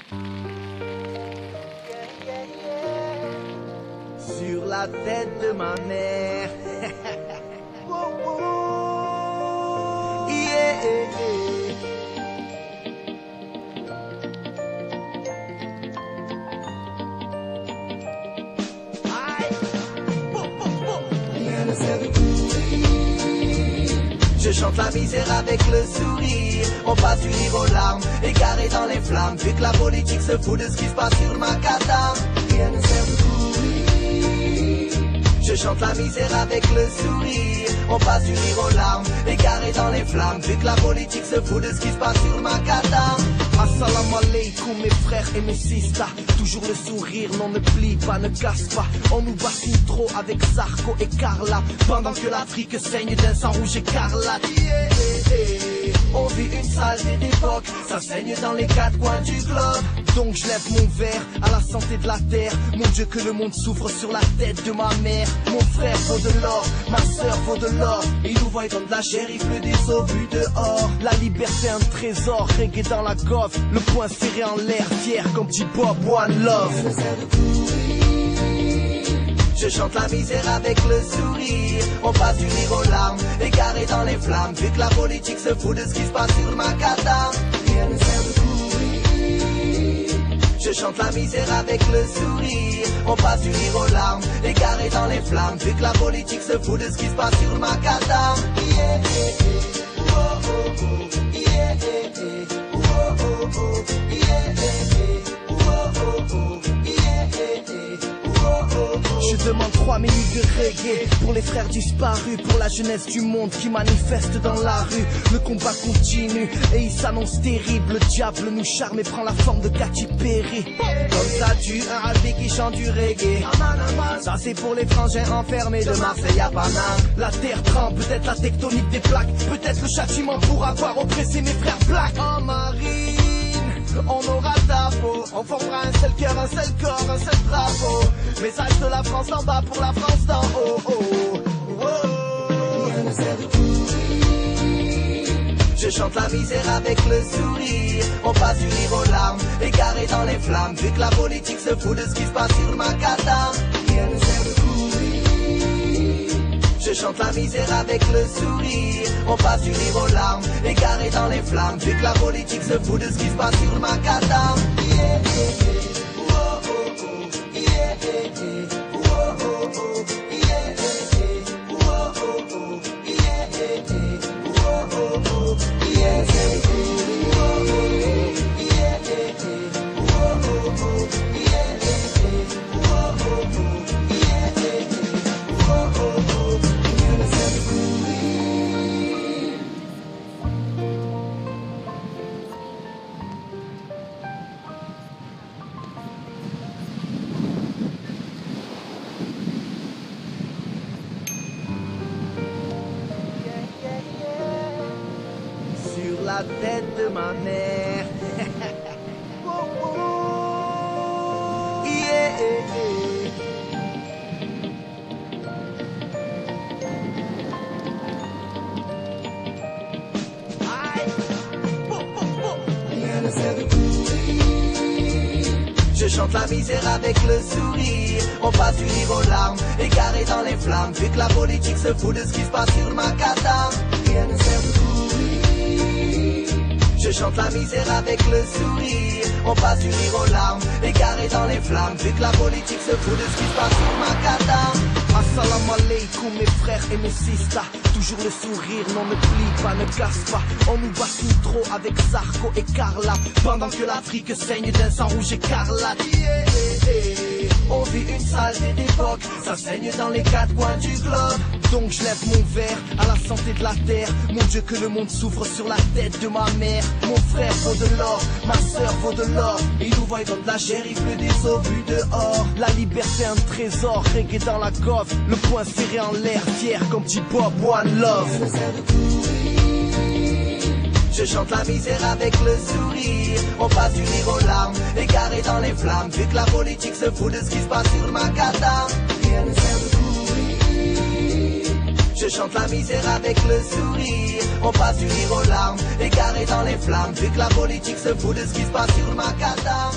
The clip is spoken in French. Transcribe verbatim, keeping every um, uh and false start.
Sur la tête de ma mère. Yeah. Rien ne sert de courir. Je chante la misère avec le sourire. On passe du livre aux larmes, égaré dans les flammes. Vu que la politique se fout de ce qui se passe sur le macadam. Rien ne sert de courir. Je chante la misère avec le sourire. On passe du rire aux larmes, égaré dans les flammes. Vu que la politique se fout de ce qui se passe sur le macadam. Assalamu alaikum mes frères et mes sisters. Toujours le sourire, non ne plie pas, ne casse pas. On nous bassine trop avec Sarko et Carla. Pendant que l'Afrique saigne d'un sang rouge écarlate. Yeah, yeah, yeah. On vit une sale époque, ça saigne dans les quatre coins du globe. Donc je lève mon verre à la santé de la terre. Mon Dieu que le monde souffre sur la tête de ma mère. Mon frère vaut de l'or, ma soeur vaut de l'or. Ils nous voient comme de la chair, il pleut des obus dehors. La liberté un trésor, reggae dans la gorge. Le poing serré en l'air, fier comme dit Bob One Love. Je chante la misère avec le sourire. On passe du rire aux larmes, égaré dans les flammes. Vu que la politique se fout de ce qui se passe sur le macadam. Rien ne sert de courir. Je chante la misère avec le sourire. On passe du rire aux larmes, égaré dans les flammes. Vu que la politique se fout de ce qui se passe sur le macadam. Yeah, yeah, yeah. Oh, oh, oh. Yeah, yeah, yeah. Oh, oh, oh. Yeah, yeah, yeah. Oh, oh, oh. Yeah, yeah, yeah. Je demande trois minutes de reggae pour les frères disparus, pour la jeunesse du monde qui manifeste dans la rue. Le combat continue et il s'annonce terrible. Le diable nous charme et prend la forme de Katy Perry. Comme ça tue un albé qui chante du reggae. Ça c'est pour les frangins enfermés de Marseille à Paname. La terre tremble, peut-être la tectonique des plaques. Peut-être le châtiment pour avoir oppressé mes frères blacks. En marine, on aura ta peau. On formera un seul cœur, un seul corps, un seul drapeau. Message de la France en bas pour la France d'en haut. Oh, oh, oh. Rien ne sert de courir. Je chante la misère avec le sourire. On passe du rire aux larmes, égaré dans les flammes. Vu que la politique se fout de ce qui se passe sur le macadam. Rien ne sert de courir. Je chante la misère avec le sourire. On passe du rire aux larmes, égaré dans les flammes. Vu que la politique se fout de ce qui se passe sur le macadam. Yeah, yeah, yeah. La tête de ma mère. Yeah. Rien ne sert de courir. Je chante la misère avec le sourire. On passe du rire aux larmes, égaré dans les flammes. Vu que la politique se fout de ce qui se passe sur le macadam. Rien ne sert de courir. Je chante la misère avec le sourire. On passe du rire aux larmes, égaré dans les flammes. Vu que la politique se fout de ce qui se passe sur le macadam. Assalamu alaikum mes frères et mes sisters. Toujours le sourire, non ne plie pas, ne casse pas. On nous bassine trop avec Sarko et Carla. Pendant que l'Afrique saigne d'un sang rouge écarlate. Yeah, yeah, yeah. On vit une sale époque, ça saigne dans les quatre coins du globe. Donc je lève mon verre à la santé de la terre. Mon Dieu que le monde souffre sur la tête de ma mère. Mon frère vaut de l'or, ma soeur vaut de l'or. Ils nous voient comme de la chair, il pleut des obus dehors. La liberté un trésor, reggae dans la gorge. Le poing serré en l'air, fier comme dit Bob One Love. Je chante la misère avec le sourire. On passe du rire aux larmes, égaré dans les flammes. Vu que la politique se fout de ce qui se passe sur le macadam. Rien ne sert de courir. Je chante la misère avec le sourire. On passe du rire aux larmes, égaré dans les flammes. Vu que la politique se fout de ce qui se passe sur le macadam.